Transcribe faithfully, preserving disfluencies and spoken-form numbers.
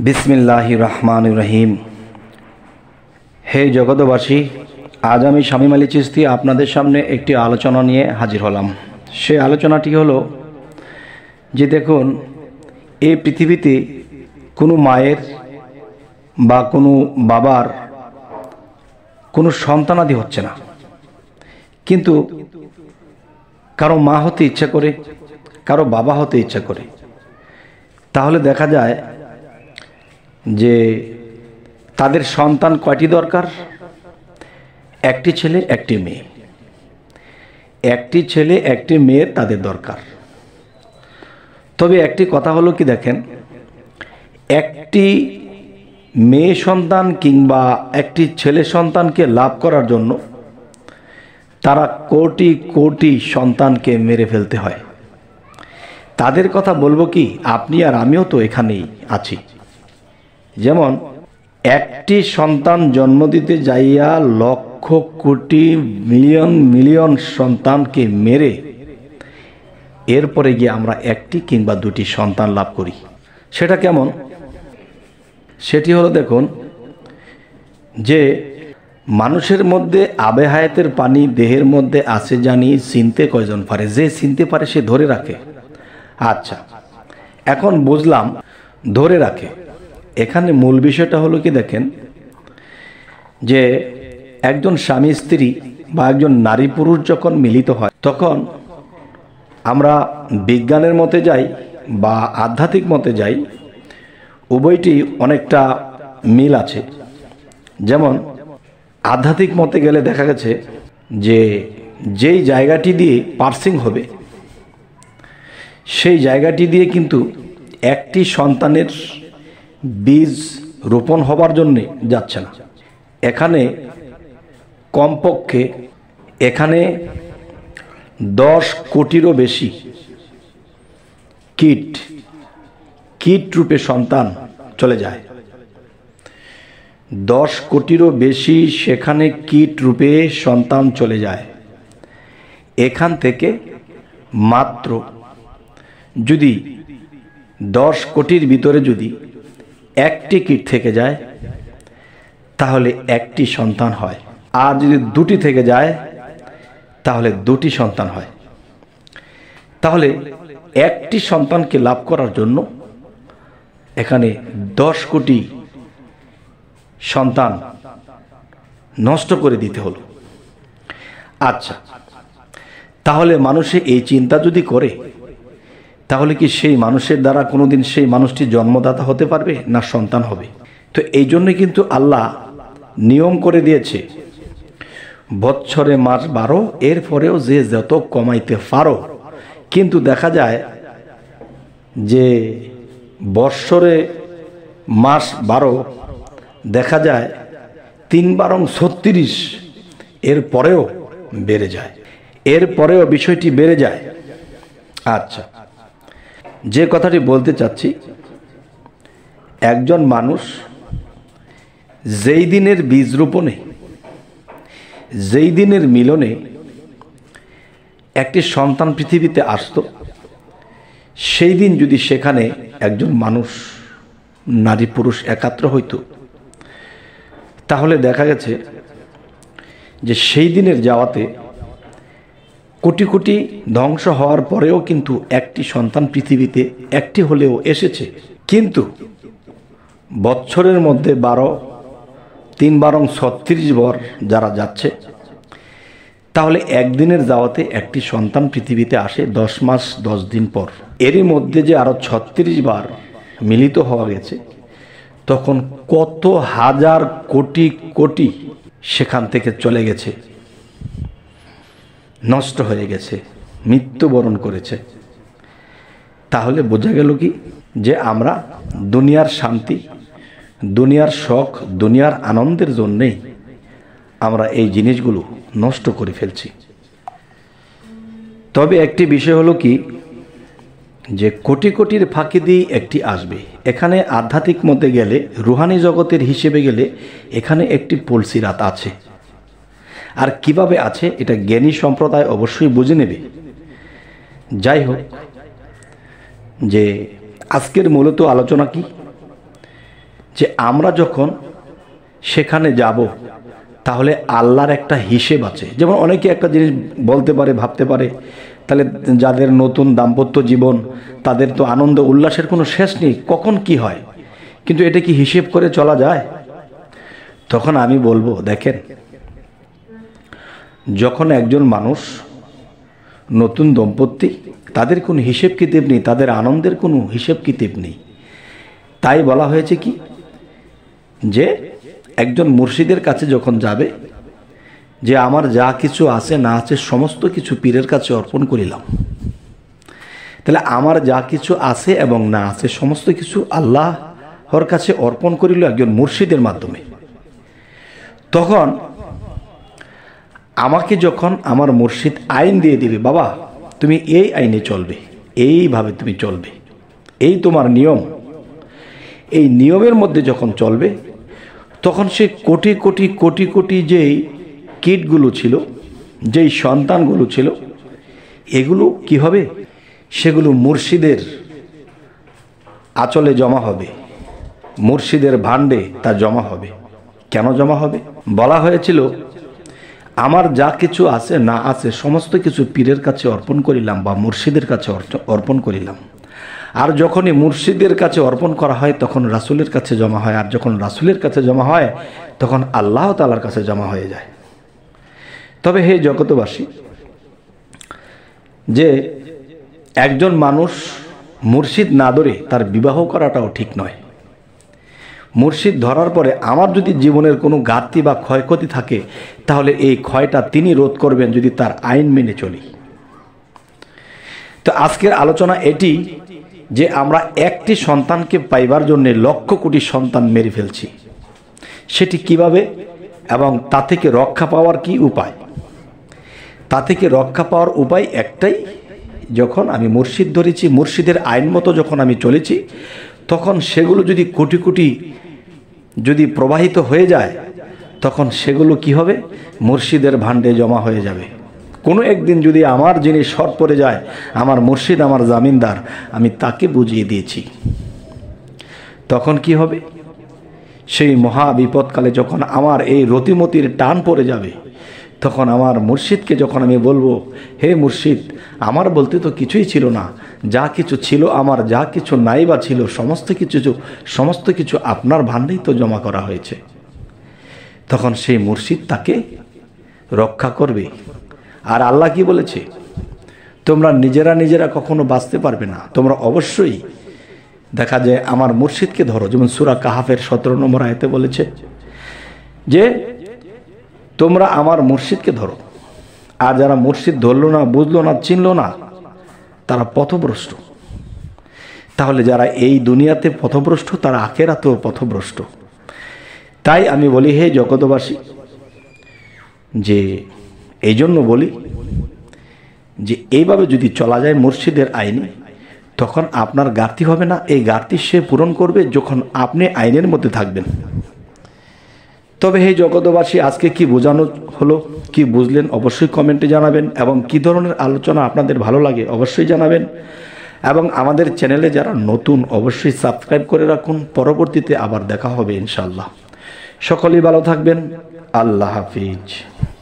বিসমিল্লাহির রহমানির রহিম। হে জগতবাসী, আজ আমি শামীম আলী চিশতি আপনাদের সামনে একটি আলোচনা নিয়ে হাজির হলাম। সেই আলোচনাটি হলো যে দেখুন, এই পৃথিবীতে কোনো মায়ের বা কোনো বাবার কোনো সন্তানাদি হচ্ছে না, কিন্তু কারো মা হতে ইচ্ছা করে, কারো বাবা হতে ইচ্ছা করে। তাহলে দেখা যায় যে তাদের সন্তান কয়টি দরকার? একটি ছেলে একটি মেয়ে, একটি ছেলে একটি মেয়ের তাদের দরকার। তবে একটি কথা হলো কি, দেখেন, একটি মেয়ে সন্তান কিংবা একটি ছেলে সন্তানকে লাভ করার জন্য তারা কোটি কোটি সন্তানকে মেরে ফেলতে হয়। তাদের কথা বলবো কি, আপনি আর আমিও তো এখানেই আছি। যেমন একটি সন্তান জন্ম দিতে যাইয়া লক্ষ কোটি মিলিয়ন মিলিয়ন সন্তানকে মেরে এরপরে গিয়ে আমরা একটি কিংবা দুটি সন্তান লাভ করি। সেটা কেমন? সেটি হলো, দেখুন, যে মানুষের মধ্যে আবে হায়াতের পানি দেহের মধ্যে আছে জানি, চিনতে কয়জন পারে? যে চিনতে পারে সে ধরে রাখে। আচ্ছা, এখন বুঝলাম ধরে রাখে। এখানে মূল বিষয়টা হলো কি, দেখেন, যে একজন স্বামী স্ত্রী বা একজন নারী পুরুষ যখন মিলিত হয়, তখন আমরা বিজ্ঞানের মতে যাই বা আধ্যাত্মিক মতে যাই, উভয়টি অনেকটা মিল আছে। যেমন আধ্যাত্মিক মতে গেলে দেখা গেছে যে যেই জায়গাটি দিয়ে পার্সিং হবে, সেই জায়গাটি দিয়ে কিন্তু একটি সন্তানের বীজ রোপণ হবার জন্য যাচ্ছে না। এখানে কমপক্ষে এখানে দশ কোটিরও বেশি কীট কীট রূপে সন্তান চলে যায়। দশ কোটিরও বেশি সেখানে কীট রূপে সন্তান চলে যায়। এখান থেকে মাত্র যদি দশ কোটির ভিতরে যদি একটি কীট থেকে যায়, তাহলে একটি সন্তান হয়। আর যদি দুটি থেকে যায়, তাহলে দুটি সন্তান হয়। তাহলে একটি সন্তানকে লাভ করার জন্য এখানে দশ কোটি সন্তান নষ্ট করে দিতে হলো। আচ্ছা, তাহলে মানুষে এই চিন্তা যদি করে, তাহলে কি সেই মানুষের দ্বারা কোনোদিন সেই মানুষটি জন্মদাতা হতে পারবে? না সন্তান হবে? তো এই জন্য কিন্তু আল্লাহ নিয়ম করে দিয়েছে, বৎসরে মাস বারো, এরপরেও যে যত কমাইতে পারো। কিন্তু দেখা যায় যে বৎসরে মাস বারো, দেখা যায় তিন বারং ছত্রিশ, এর পরেও বেড়ে যায়, এর পরেও বিষয়টি বেড়ে যায়। আচ্ছা, যে কথাটি বলতে চাচ্ছি, একজন মানুষ যেই দিনের বীজ রোপণে, যেই দিনের মিলনে একটি সন্তান পৃথিবীতে আসতো, সেই দিন যদি সেখানে একজন মানুষ, নারী পুরুষ একাত্র হইতো, তাহলে দেখা গেছে যে সেই দিনের যাওয়াতে কোটি কোটি ধ্বংস হওয়ার পরেও কিন্তু একটি সন্তান পৃথিবীতে একটি হলেও এসেছে। কিন্তু বৎসরের মধ্যে বারো, তিন বারং ছত্রিশ বার যারা যাচ্ছে, তাহলে একদিনের যাওয়াতে একটি সন্তান পৃথিবীতে আসে দশ মাস দশ দিন পর। এরই মধ্যে যে আরো ছত্রিশ বার মিলিত হওয়া গেছে, তখন কত হাজার কোটি কোটি সেখান থেকে চলে গেছে, নষ্ট হয়ে গেছে, মৃত্যুবরণ করেছে। তাহলে বোঝা গেল কি, যে আমরা দুনিয়ার শান্তি, দুনিয়ার শখ, দুনিয়ার আনন্দের জন্যেই আমরা এই জিনিসগুলো নষ্ট করে ফেলছি। তবে একটি বিষয় হলো কি, যে কোটি কোটির ফাঁকি দিয়ে একটি আসবে। এখানে আধ্যাত্মিক মতে গেলে, রুহানি জগতের হিসেবে গেলে, এখানে একটি পলসিরাত আছে। আর কিভাবে আছে এটা জ্ঞানী সম্প্রদায় অবশ্যই বুঝে নেবে। যাই হোক, যে আজকের মূলত আলোচনা কি, যে আমরা যখন সেখানে যাব তাহলে আল্লাহর একটা হিসেব আছে। যেমন অনেকে একটা জিনিস বলতে পারে, ভাবতে পারে, তাহলে যাদের নতুন দাম্পত্য জীবন তাদের তো আনন্দ উল্লাসের কোনো শেষ নেই, কখন কি হয়, কিন্তু এটা কি হিসেব করে চলা যায়? তখন আমি বলবো, দেখেন, যখন একজন মানুষ নতুন দম্পতি, তাদের কোনো হিসেব কিতাব নেই, তাদের আনন্দের কোনো হিসেব কিতাব নেই। তাই বলা হয়েছে কি, যে একজন মুর্শিদের কাছে যখন যাবে, যে আমার যা কিছু আছে না আছে সমস্ত কিছু পীরের কাছে অর্পণ করিলাম। তাহলে আমার যা কিছু আছে এবং না আছে সমস্ত কিছু আল্লাহর কাছে অর্পণ করিল একজন মুর্শিদের মাধ্যমে। তখন আমাকে যখন আমার মুর্শিদ আইন দিয়ে দিবে, বাবা তুমি এই আইনে চলবে, এইভাবে তুমি চলবে, এই তোমার নিয়ম, এই নিয়মের মধ্যে যখন চলবে, তখন সে কোটি কোটি কোটি কোটি যেই কিটগুলো ছিল, যেই সন্তানগুলো ছিল, এগুলো কি হবে, সেগুলো মুর্শিদের আঁচলে জমা হবে, মুর্শিদের ভাণ্ডে তা জমা হবে। কেন জমা হবে? বলা হয়েছিল, আমার যা কিছু আছে না আছে সমস্ত কিছু পীরের কাছে অর্পণ করিলাম বা মুর্শিদের কাছে অর্পণ করিলাম। আর যখনই মুর্শিদের কাছে অর্পণ করা হয় তখন রাসূলের কাছে জমা হয়, আর যখন রাসূলের কাছে জমা হয় তখন আল্লাহ তাআলার কাছে জমা হয়ে যায়। তবে হে জগতবাসী, যে একজন মানুষ মুর্শিদ না ধরে তার বিবাহ করাটাও ঠিক নয়। মুর্শিদ ধরার পরে আমার যদি জীবনের কোনো ঘাটতি বা ক্ষয়ক্ষতি থাকে, তাহলে এই ক্ষয়টা তিনি রোধ করবেন যদি তার আইন মেনে চলি। তো আজকের আলোচনা এটি যে আমরা একটি সন্তানকে পাইবার জন্য লক্ষ কোটি সন্তান মেরে ফেলছি, সেটি কিভাবে এবং তা থেকে রক্ষা পাওয়ার কি উপায়। তা থেকে রক্ষা পাওয়ার উপায় একটাই, যখন আমি মুর্শিদ ধরেছি, মুর্শিদের আইন মতো যখন আমি চলেছি, তখন সেগুলো যদি কোটি কোটি যদি প্রবাহিত হয়ে যায়, তখন সেগুলো কি হবে, মুর্শিদের ভাণ্ডে জমা হয়ে যাবে। কোনো একদিন যদি আমার জিনিস শর্ট পড়ে যায়, আমার মুর্শিদ আমার জামিনদার, আমি তাকে বুঝিয়ে দিয়েছি, তখন কি হবে, সেই মহা বিপদকালে যখন আমার এই রতিমতির টান পড়ে যাবে, তখন আমার মুর্শিদকে যখন আমি বলবো, হে মুর্শিদ, আমার বলতে তো কিছুই ছিল না, যা কিছু ছিল আমার, যা কিছু নাই বা ছিল সমস্ত কিছু সমস্ত কিছু আপনার ভাণ্ডেই তো জমা করা হয়েছে, তখন সেই মুর্শিদ তাকে রক্ষা করবে। আর আল্লাহ কি বলেছে, তোমরা নিজেরা নিজেরা কখনো বাঁচতে পারবে না, তোমরা অবশ্যই দেখা যায় আমার মুর্শিদকে ধরো। যেমন সূরা কাহাফের সতেরো নম্বর আয়াতে বলেছে যে তোমরা আমার মুর্শিদকে ধরো। আর যারা মুর্শিদ ধরলো না, বুঝলো না, চিনলো না, তারা পথভ্রষ্ট। তাহলে যারা এই দুনিয়াতে পথভ্রষ্ট, তারা আখিরাতেও পথভ্রষ্ট। তাই আমি বলি, হে জগতবাসী, যে এই জন্য বলি যে এইভাবে যদি চলা যায় মুর্শিদের আইনে, তখন আপনার ঘাটতি হবে না। এই ঘাটতি সে পূরণ করবে যখন আপনি আইনের মধ্যে থাকবেন। তবে হে জগতবাসী, আজকে কি বোঝানো হলো, কি বুঝলেন অবশ্যই কমেন্টে জানাবেন, এবং কি ধরনের আলোচনা আপনাদের ভালো লাগে অবশ্যই জানাবেন। এবং আমাদের চ্যানেলে যারা নতুন অবশ্যই সাবস্ক্রাইব করে রাখুন। পরবর্তীতে আবার দেখা হবে ইনশাআল্লাহ। সকলেই ভালো থাকবেন। আল্লাহ হাফিজ।